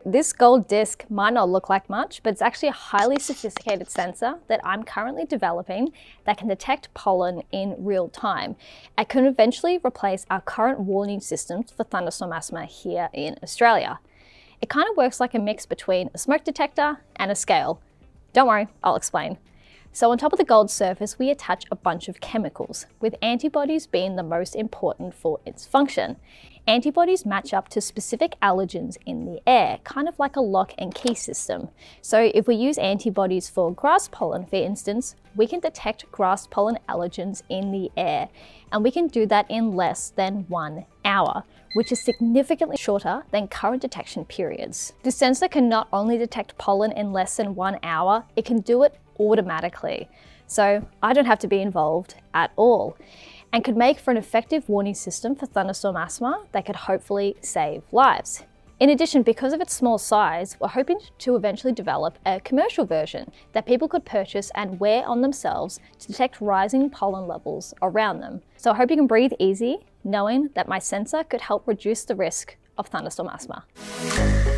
this gold disc might not look like much, but it's actually a highly sophisticated sensor that I'm currently developing that can detect pollen in real time. It can eventually replace our current warning systems for thunderstorm asthma here in Australia. It kind of works like a mix between a smoke detector and a scale. Don't worry, I'll explain. So on top of the gold surface, we attach a bunch of chemicals, with antibodies being the most important for its function. Antibodies match up to specific allergens in the air, kind of like a lock and key system. So if we use antibodies for grass pollen, for instance, we can detect grass pollen allergens in the air, and we can do that in less than 1 hour, which is significantly shorter than current detection periods. This sensor can not only detect pollen in less than 1 hour, it can do it automatically. So I don't have to be involved at all, and could make for an effective warning system for thunderstorm asthma that could hopefully save lives. In addition, because of its small size, we're hoping to eventually develop a commercial version that people could purchase and wear on themselves to detect rising pollen levels around them. So I hope you can breathe easy knowing that my sensor could help reduce the risk of thunderstorm asthma.